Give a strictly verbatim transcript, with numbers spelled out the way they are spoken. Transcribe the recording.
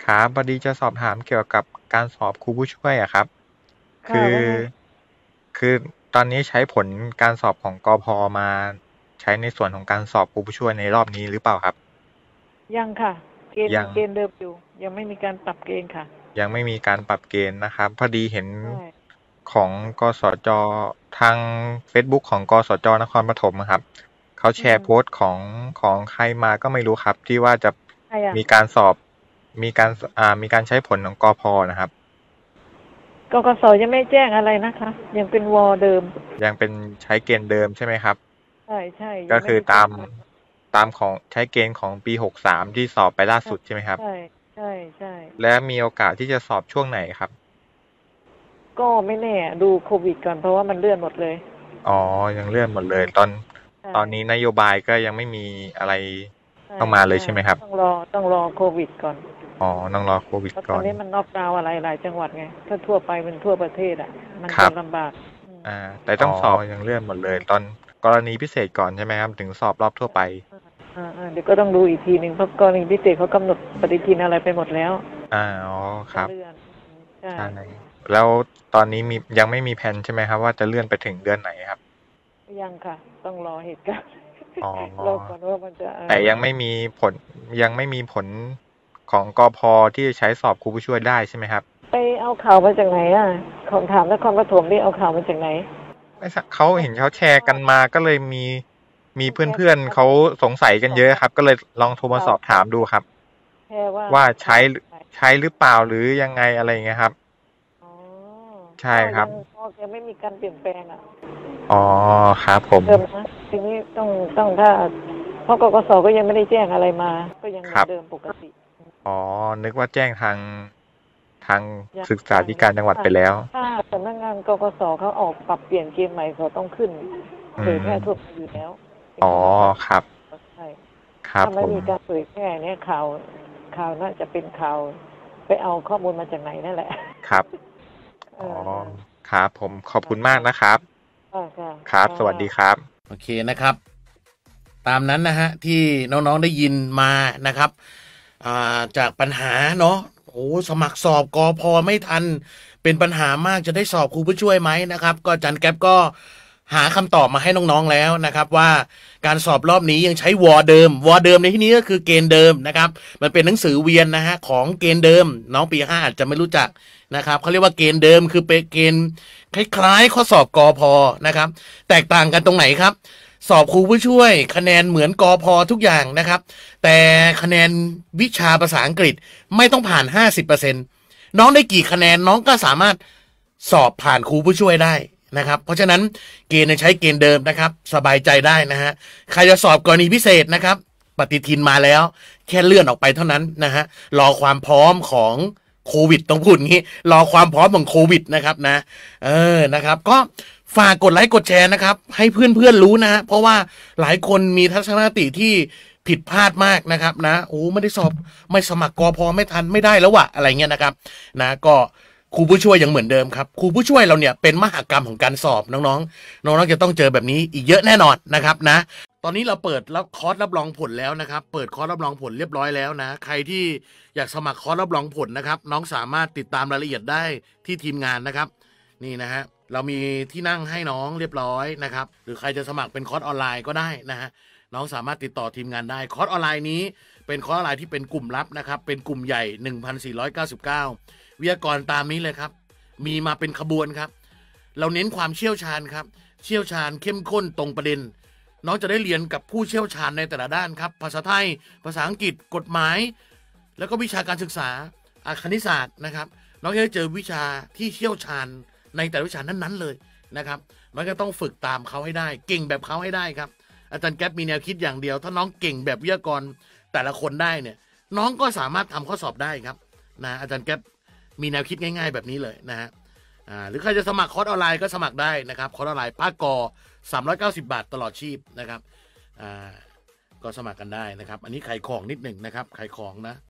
ครับพอดีจะสอบถามเกี่ยวกับการสอบครูผู้ช่วยอะครับคือค่ะว่าไงคือตอนนี้ใช้ผลการสอบของกพมาใช้ในส่วนของการสอบครูผู้ช่วยในรอบนี้หรือเปล่าครับยังค่ะเกณฑ์ยังเกณฑ์เดิมอยู่ยังไม่มีการปรับเกณฑ์ค่ะยังไม่มีการปรับเกณฑ์นะครับพอดีเห็นใช่ของกสจทางเฟซบุ๊กของกสจนครปฐมอะครับเขาแชอืมร์โพสต์ของของใครมาก็ไม่รู้ครับที่ว่าจะใครอ่ะมีการสอบมีการอ่ามีการใช้ผลของกพนะครับกกสยังไม่แจ้งอะไรนะคะยังเป็นวอเดิมยังเป็นใช้เกณฑ์เดิมใช่ไหมครับใช่ใช่ยัก็งไม่ได้แจ้งคือตามตามของใช้เกณฑ์ของปีหกสามที่สอบไปล่าใช่สุดใช่ไหมครับใช่ใช่ใช่และมีโอกาสที่จะสอบช่วงไหนครับก็ไม่แน่ดูโควิดก่อนเพราะว่ามันเลื่อนหมดเลยอ๋อยังเลื่อนหมดเลยตอนใช่ตอนนี้นโยบายก็ยังไม่มีอะไรใช่เข้ามาเลยใช่ใช่ไหมครับต้องรอต้องรอโควิดก่อนอ๋อต้องรอโควิดเพราะตก่อนอนนี้มันน็อกดาวน์อะไรหลายจังหวัดไงถ้าทั่วไปมันทั่วประเทศอ่ะมันครับจะลำบากอืมอ่าแต่ต้องสอบยังเลื่อนหมดเลยตอนกรณีพิเศษก่อนใช่ไหมครับถึงสอบรอบทั่วไปอ่าอ่าเดี๋ยวก็ต้องดูอีกทีหนึ่งเพราะกรณีพิเศษเขากำหนดปฏิทินอะไรไปหมดแล้วอ่าอ๋อครับก็เลื่อนใช่ใช่แล้วตอนนี้มียังไม่มีแผนใช่ไหมครับว่าจะเลื่อนไปถึงเดือนไหนครับยังค่ะต้องรอเหตุการณ์อ๋อรอก่อนว่ามันจะเอแต่อยังไม่มีผลยังไม่มีผลของกพที่จะใช้สอบครูผู้ช่วยได้ใช่ไหมครับไปเอาข่าวมาจากไหนอ่ะของถามนครปฐมนี่เอาข่าวมาจากไหนไม่ทราบเขาว่าเห็นเขาแชร์กันมาก็เลยมีมีเขาเแชร์พื่อนๆเขาสงสัยกันสอบถามเยอะครับก็เลยลองโทรมาข่าวสอบถามดูครับแชร์ว่าว่าใช้ข่าวจากไหนใช้หรือเปล่าหรือยังไงอะไรอย่างเงี้ยครับอ๋อใช่ก็ครับยังก็ยังไม่มีการเปลี่ยนแปลงอ่ะอ๋อครับผมเดิมนะทีนี้ต้องต้องถ้าเพราะกกสก็ยังไม่ได้แจ้งอะไรมาก็ยังเหครับมือนเดิมปกติอ๋อนึกว่าแจ้งทางทางยังศึกษายังธิการจังหวัดยังไปแล้วถ้าสำนักงานกกสเขาออกปรับเปลี่ยนเกณฑ์ใหม่เขาต้องขึ้นอืเผยแพร่ทั่วไปมอยู่แล้วถึอ๋องจะมาปรับครับใช่ครับถ้าไม่ผมมีการเผยแพร่เนี่ยข่าวข่าวน่าจะเป็นข่าวไปเอาข้อมูลมาจากไหนนั่นแหละครับเออ๋ออเออครับผมขอบค่ะคุณมากนะครับค่ะค่ะครับค่ะสวัสดีครับโอเคนะครับตามนั้นนะฮะที่น้องๆได้ยินมานะครับอ่าจากปัญหาเนาะโอ้สมัครสอบกอพอไม่ทันเป็นปัญหามากจะได้สอบครูผู้ช่วยไหมนะครับก็อาจันแก๊ปก็หาคำตอบมาให้น้องๆแล้วนะครับว่าการสอบรอบนี้ยังใช้วอเดิมวอเดิมในที่นี้ก็คือเกณฑ์เดิมนะครับมันเป็นหนังสือเวียนนะฮะของเกณฑ์เดิมน้องปีห้าอาจจะไม่รู้จักนะครับเขาเรียกว่าเกณฑ์เดิมคือเป็นเกณฑ์คล้ายๆข้อสอบกอพอนะครับแตกต่างกันตรงไหนครับ สอบครูผู้ช่วยคะแนนเหมือนกอพอทุกอย่างนะครับแต่คะแนนวิชาภาษาอังกฤษไม่ต้องผ่าน ห้าสิบเปอร์เซ็นต์ น้องได้กี่คะแนนน้องก็สามารถสอบผ่านครูผู้ช่วยได้นะครับเพราะฉะนั้นเกณฑ์ใช้เกณฑ์เดิมนะครับสบายใจได้นะฮะใครจะสอบกรณีพิเศษนะครับปฏิทินมาแล้วแค่เลื่อนออกไปเท่านั้นนะฮะรอความพร้อมของโควิดต้องพูดงี้รอความพร้อมของโควิดนะครับนะเออนะครับก็ ฝากกดไลค์กดแชร์นะครับให้เพื่อนๆรู้นะฮะเพราะว่าหลายคนมีทัศนคติที่ผิดพลาดมากนะครับนะโอ้ไม่ได้สอบไม่สมัครกอพอไม่ทันไม่ได้แล้ววะอะไรเงี้ยนะครับนะก็ครูผู้ช่วยยังเหมือนเดิมครับครูผู้ช่วยเราเนี่ยเป็นมหกรรมของการสอบน้องๆน้องๆจะต้องเจอแบบนี้อีกเยอะแน่นอนนะครับนะตอนนี้เราเปิดรับคอร์สรับรองผลแล้วนะครับเปิดคอร์สรับรองผลเรียบร้อยแล้วนะใครที่อยากสมัครคอร์สรับรองผลนะครับน้องสามารถติดตามรายละเอียดได้ที่ทีมงานนะครับนี่นะฮะ เรามีที่นั่งให้น้องเรียบร้อยนะครับหรือใครจะสมัครเป็นคอร์สออนไลน์ก็ได้นะฮะน้องสามารถติดต่อทีมงานได้คอร์สออนไลน์นี้เป็นคอร์สออนไลน์ที่เป็นกลุ่มลับนะครับเป็นกลุ่มใหญ่ หนึ่งพันสี่ร้อยเก้าสิบเก้า วิทยากรตามนี้เลยครับมีมาเป็นขบวนครับเราเน้นความเชี่ยวชาญครับเชี่ยวชาญเข้มข้นตรงประเด็นน้องจะได้เรียนกับผู้เชี่ยวชาญในแต่ละด้านครับภาษาไทยภาษาอังกฤษกฎหมายแล้วก็วิชาการศึกษาคณิตศาสตร์นะครับน้องจะได้เจอวิชาที่เชี่ยวชาญในแต่ละวิชานั้นๆเลยนะครับมันก็ต้องฝึกตามเขาให้ได้เก่งแบบเขาให้ได้ครับอาจารย์แก๊ปมีแนวคิดอย่างเดียวถ้าน้องเก่งแบบวิทยากรแต่ละคนได้เนี่ยน้องก็สามารถทำข้อสอบได้ครับนะอาจารย์แก๊ปมีแนวคิดง่ายๆแบบนี้เลยนะฮะอ่าหรือใครจะสมัครคอร์สออนไลน์ก็สมัครได้นะครับคอร์สออนไลน์ภาคกอสามร้อยเก้าสิบบาทตลอดชีพนะครับอ่าก็สมัครกันได้นะครับอันนี้ขายของนิดหนึ่งนะครับขายของนะ